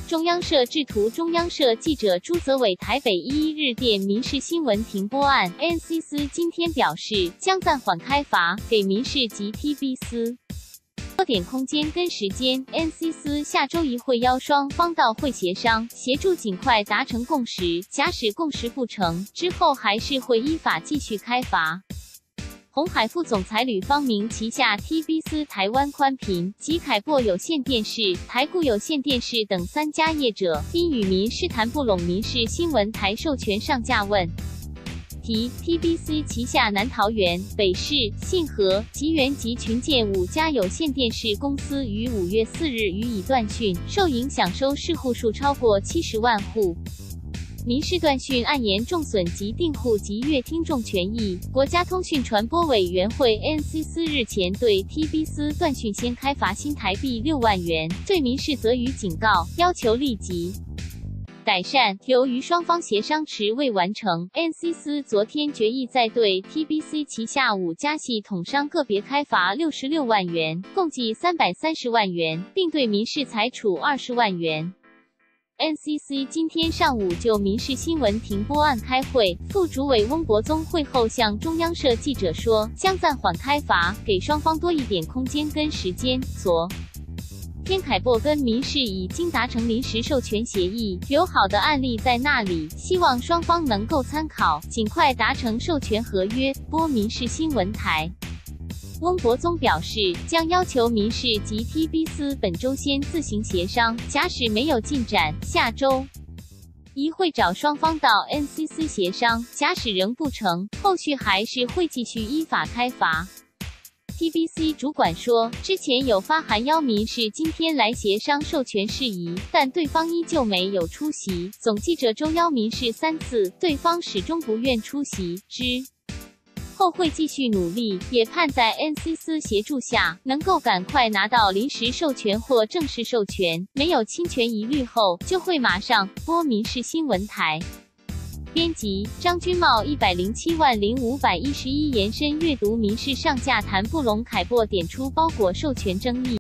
中央社制图，中央社记者朱泽伟台北1日电民视新闻停播案 ，NCC 今天表示将暂缓开罚，给民视及 TBS 多点空间跟时间。NCC 下周一会邀双方到会协商，协助尽快达成共识。假使共识不成，之后还是会依法继续开罚。鸿海副总裁吕方明旗下 TBS 台湾宽频及凯擘有线电视、台固有线电视等3家业者，因与民视谈不拢民视新闻台授权上架问题。TBS 旗下南桃园、北市、信和、吉原及群建5家有线电视公司于5月4日予以断讯，受影响收视户数超过70万户。民视断讯案严重损及订户及阅听众权益。国家通讯传播委员会 NCC 日前对 TBS 断讯先开罚新台币6万元，对民视则予警告，要求立即改善。由于双方协商迟未完成 ，NCC 昨天决议再对 TBS 旗下5家系统商个别开罚66万元，共计330万元，并对民视裁处20万元。NCC 今天上午就民视新闻停播案开会，副主委翁博宗会后向中央社记者说，将暂缓开罚，给双方多一点空间跟时间。昨天凯擘跟民视已经达成临时授权协议，有好的案例在那里，希望双方能够参考，尽快达成授权合约，播民视新闻台。翁博宗表示，将要求民视及 TBS 本周先自行协商，假使没有进展，下周一会找双方到 NCC 协商，假使仍不成，后续还是会继续依法开罚。TBS 主管说，之前有发函邀民视今天来协商授权事宜，但对方依旧没有出席。总记者周邀民视3次，对方始终不愿出席，之后会继续努力，也盼在 NCC 协助下，能够赶快拿到临时授权或正式授权，没有侵权疑虑后，就会马上播民视新闻台。编辑张君茂1070511延伸阅读民视上架谈不拢凯擘点出包裹授权争议。